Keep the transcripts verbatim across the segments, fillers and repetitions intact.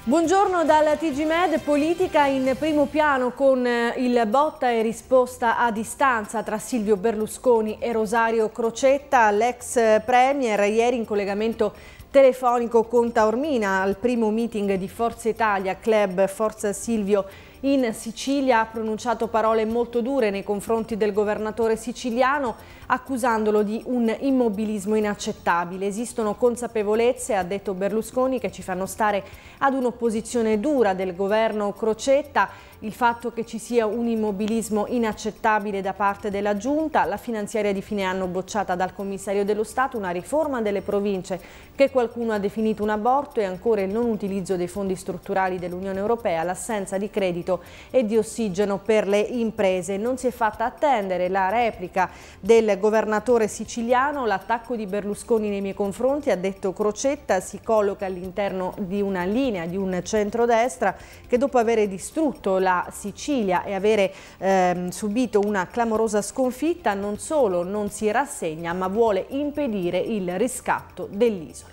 Buongiorno dal T G Med, politica in primo piano con il botta e risposta a distanza tra Silvio Berlusconi e Rosario Crocetta. L'ex premier ieri in collegamento telefonico con Taormina al primo meeting di Forza Italia, Club Forza Silvio in Sicilia, ha pronunciato parole molto dure nei confronti del governatore siciliano, accusandolo di un immobilismo inaccettabile. Esistono consapevolezze, ha detto Berlusconi, che ci fanno stare ad un'opposizione dura del governo Crocetta. Il fatto che ci sia un immobilismo inaccettabile da parte della Giunta, la finanziaria di fine anno bocciata dal commissario dello Stato, una riforma delle province che qualcuno ha definito un aborto e ancora il non utilizzo dei fondi strutturali dell'Unione Europea, l'assenza di credito e di ossigeno per le imprese. Non si è fatta attendere la replica del governatore siciliano. L'attacco di Berlusconi nei miei confronti, ha detto Crocetta, si colloca all'interno di una linea di un centrodestra che dopo aver distrutto la Sicilia e avere ehm, subito una clamorosa sconfitta non solo non si rassegna ma vuole impedire il riscatto dell'isola.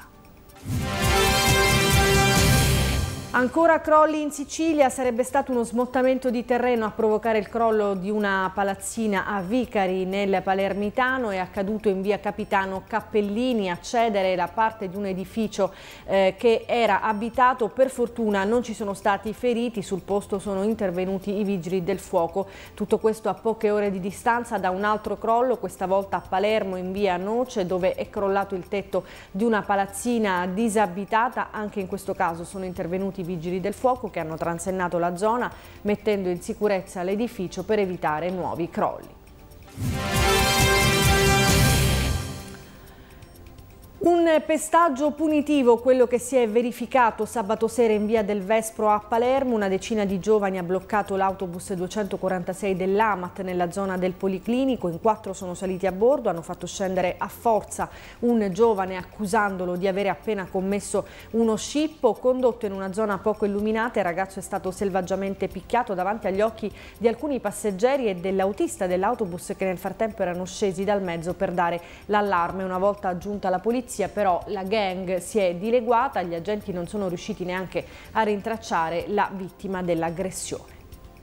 Ancora crolli in Sicilia, sarebbe stato uno smottamento di terreno a provocare il crollo di una palazzina a Vicari nel Palermitano. È accaduto in via Capitano Cappellini, a cedere la parte di un edificio eh, che era abitato. Per fortuna non ci sono stati feriti, sul posto sono intervenuti i vigili del fuoco. Tutto questo a poche ore di distanza da un altro crollo, questa volta a Palermo in via Noce, dove è crollato il tetto di una palazzina disabitata. Anche in questo caso sono intervenuti i vigili del fuoco che hanno transennato la zona mettendo in sicurezza l'edificio per evitare nuovi crolli. Un pestaggio punitivo, quello che si è verificato sabato sera in via del Vespro a Palermo. Una decina di giovani ha bloccato l'autobus duecentoquarantasei dell'A M A T nella zona del Policlinico. In quattro sono saliti a bordo, hanno fatto scendere a forza un giovane accusandolo di avere appena commesso uno scippo. Condotto in una zona poco illuminata, il ragazzo è stato selvaggiamente picchiato davanti agli occhi di alcuni passeggeri e dell'autista dell'autobus, che nel frattempo erano scesi dal mezzo per dare l'allarme. Una volta giunta la polizia, però la gang si è dileguata, gli agenti non sono riusciti neanche a rintracciare la vittima dell'aggressione.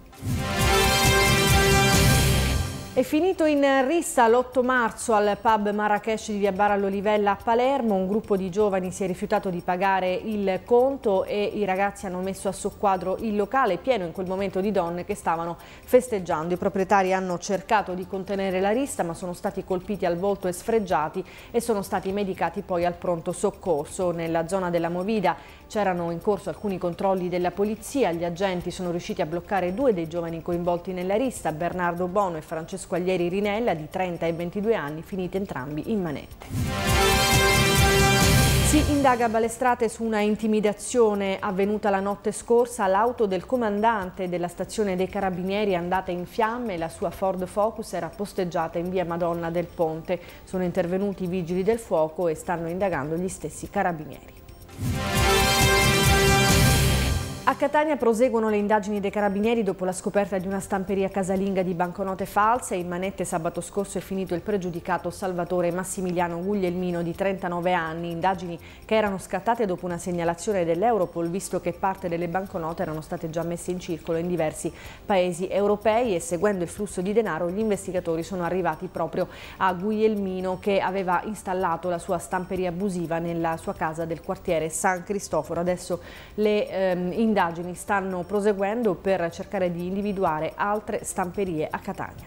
È finito in rissa l'otto marzo al pub Marrakesh di via Bara all'Olivella a Palermo. Un gruppo di giovani si è rifiutato di pagare il conto e i ragazzi hanno messo a soqquadro il locale, pieno in quel momento di donne che stavano festeggiando. I proprietari hanno cercato di contenere la rissa ma sono stati colpiti al volto e sfregiati e sono stati medicati poi al pronto soccorso. Nella zona della Movida c'erano in corso alcuni controlli della polizia. Gli agenti sono riusciti a bloccare due dei giovani coinvolti nella rissa, Bernardo Bono e Francesco Aglieri Rinella, di trenta e ventidue anni, finiti entrambi in manette. Si indaga a Balestrate su una intimidazione avvenuta la notte scorsa. L'auto del comandante della stazione dei Carabinieri è andata in fiamme, la sua Ford Focus era posteggiata in via Madonna del Ponte. Sono intervenuti i vigili del fuoco e stanno indagando gli stessi carabinieri. A Catania proseguono le indagini dei carabinieri dopo la scoperta di una stamperia casalinga di banconote false. In manette sabato scorso è finito il pregiudicato Salvatore Massimiliano Guglielmino, di trentanove anni. Indagini che erano scattate dopo una segnalazione dell'Europol, visto che parte delle banconote erano state già messe in circolo in diversi paesi europei, e seguendo il flusso di denaro gli investigatori sono arrivati proprio a Guglielmino, che aveva installato la sua stamperia abusiva nella sua casa del quartiere San Cristoforo. Adesso le ehm, indagini Le indagini stanno proseguendo per cercare di individuare altre stamperie a Catania.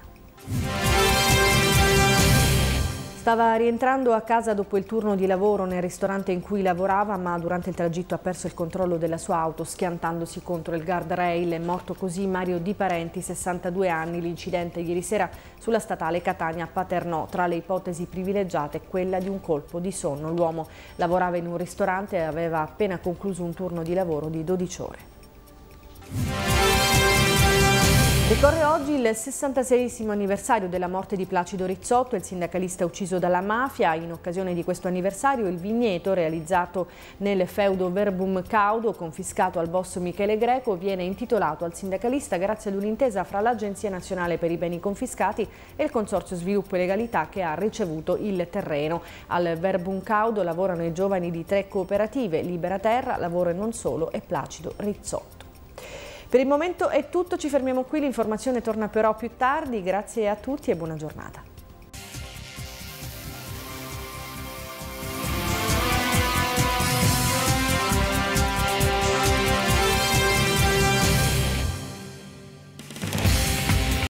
Stava rientrando a casa dopo il turno di lavoro nel ristorante in cui lavorava, ma durante il tragitto ha perso il controllo della sua auto schiantandosi contro il guardrail. È morto così Mario Di Parenti, sessantadue anni. L'incidente ieri sera sulla statale Catania-Paternò. Tra le ipotesi privilegiate quella di un colpo di sonno. L'uomo lavorava in un ristorante e aveva appena concluso un turno di lavoro di dodici ore. Ricorre oggi il sessantaseiesimo anniversario della morte di Placido Rizzotto, il sindacalista ucciso dalla mafia. In occasione di questo anniversario il vigneto realizzato nel feudo Verbum Caudo, confiscato al boss Michele Greco, viene intitolato al sindacalista grazie ad un'intesa fra l'Agenzia Nazionale per i Beni Confiscati e il Consorzio Sviluppo e Legalità che ha ricevuto il terreno. Al Verbum Caudo lavorano i giovani di tre cooperative, Libera Terra, Lavoro e Non Solo e Placido Rizzotto. Per il momento è tutto, ci fermiamo qui, l'informazione torna però più tardi, grazie a tutti e buona giornata.